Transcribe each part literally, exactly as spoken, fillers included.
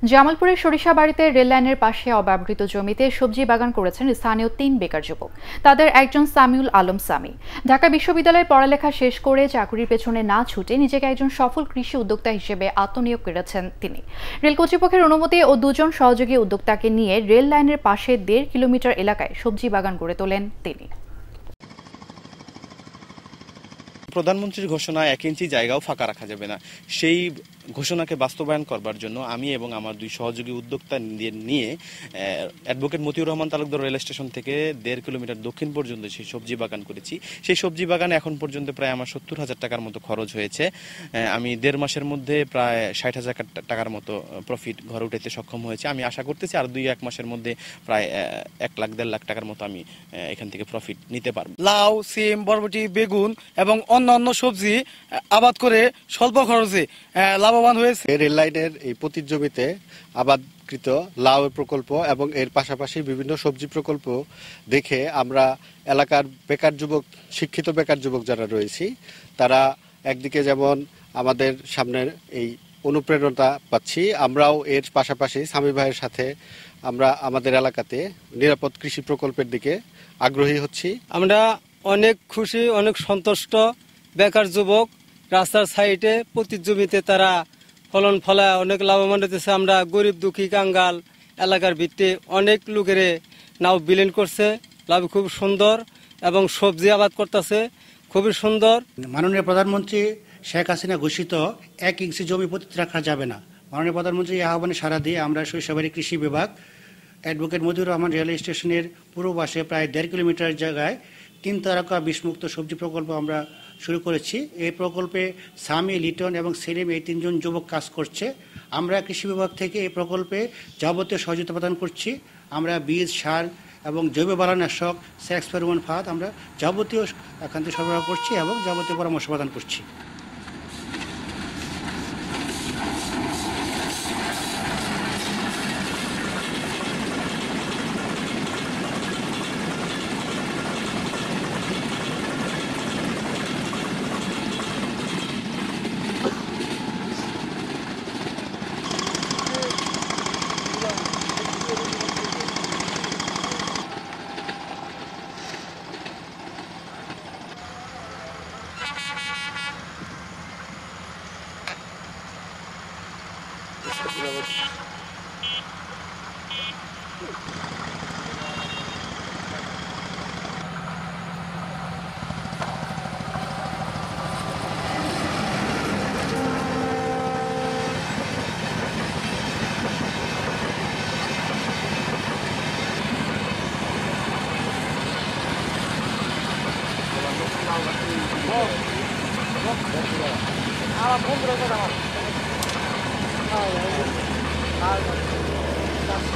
জামালপুরের সরিষাবাড়ীতে রেললাইনের পাশে অব্যবহৃত জমিতে সবজি বাগান করেছেন স্থানীয় তিন বেকার যুবক। তাদের একজন সামিউল আলম সামি। ঢাকা বিশ্ববিদ্যালয়ে পড়ালেখা শেষ করে চাকরির পেছনে না ছুটে নিজেকে একজন সফল কৃষি উদ্যোক্তা হিসেবে আত্মনিয়োগ করেছেন তিনি। রেল কর্তৃপক্ষের অনুমতি ও দুজন সহযোগী উদ্যোক্তাকে নিয়ে রেল লাইনের পাশে দেড় কিলোমিটার এলাকায় সবজি বাগান গড়ে তোলেন তিনি। প্রধানমন্ত্রীর ঘোষণা এক ইঞ্চি জায়গাও ফাঁকা রাখা যাবে না, সেই ঘোষণাকে বাস্তবায়ন করবার জন্য আমি এবং আমার দুই সহযোগী উদ্যোক্তা নিয়ে advocate Motiur Rahman Talukdar rail station থেকে দেড় কিলোমিটার দক্ষিণ পর্যন্ত সেই সবজি বাগান করেছি। সেই সবজি বাগানে এখন পর্যন্ত প্রায় আমার সত্তর হাজার টাকার মতো খরচ হয়েছে। আমি দেড় মাসের মধ্যে প্রায় ষাট হাজার টাকার মতো প্রফিট ঘরে উঠাইতে সক্ষম হয়েছে। আমি আশা করতেছি আর দুই এক মাসের মধ্যে প্রায় এক লাখ দেড় লাখ টাকার মতো আমি এখান থেকে প্রফিট নিতে পারবো। লাউ, সিম, বরবটি, বেগুন এবং অন্যান্য সবজি আবাদ করে স্বল্প খরচে লাভবান হয়েছে। রেল লাইনের এই পতিত জমিতে আবাদকৃত লাউ প্রকল্প এবং এর পাশাপাশি বিভিন্ন সবজি প্রকল্প দেখে আমরা এলাকার বেকার যুবক, শিক্ষিত বেকার যুবক যারা রয়েছি, তারা একদিকে যেমন আমাদের সামনের এই অনুপ্রেরণা পাচ্ছি, আমরাও এর পাশাপাশি স্বামী ভাইয়ের সাথে আমরা আমাদের এলাকাতে নিরাপদ কৃষি প্রকল্পের দিকে আগ্রহী হচ্ছি। আমরা অনেক খুশি, অনেক সন্তুষ্ট। বেকার যুবক রাস্তার সাইডে পতিত জমিতে তারা ফলন ফলায় অনেক লাভবান হতেছে। আমরা গরিব দুঃখী কাঙ্গাল এলাকার ভিত্তি অনেক লোকের নাও বিলীন করছে। লাভ খুব সুন্দর এবং সবজি আবাদ করতেছে খুবই সুন্দর। মাননীয় প্রধানমন্ত্রী শেখ হাসিনা ঘোষিত এক ইঞ্চি জমি পতিত রাখা যাবে না। মাননীয় প্রধানমন্ত্রী এই আহ্বানে সাড়া দিয়ে আমরা সরিষাবাড়ী কৃষি বিভাগ অ্যাডভোকেট মতিউর রহমান রেল স্টেশনের পূর্ব পাশে প্রায় দেড় কিলোমিটার জায়গায় তিন তারকা বিষমুক্ত সবজি প্রকল্প আমরা শুরু করেছি। এই প্রকল্পে সামি, লিটন এবং সেলিম এই তিনজন যুবক কাজ করছে। আমরা কৃষি বিভাগ থেকে এই প্রকল্পে যাবতীয় সহযোগিতা প্রদান করছি। আমরা বীজ, সার এবং জৈব বালানাশক, সেক্স ফেরোমন ফাঁদ আমরা যাবতীয় এখান থেকে সরবরাহ করছি এবং যাবতীয় পরামর্শ প্রদান করছি।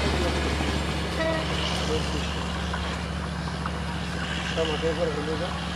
Estamos aquí por el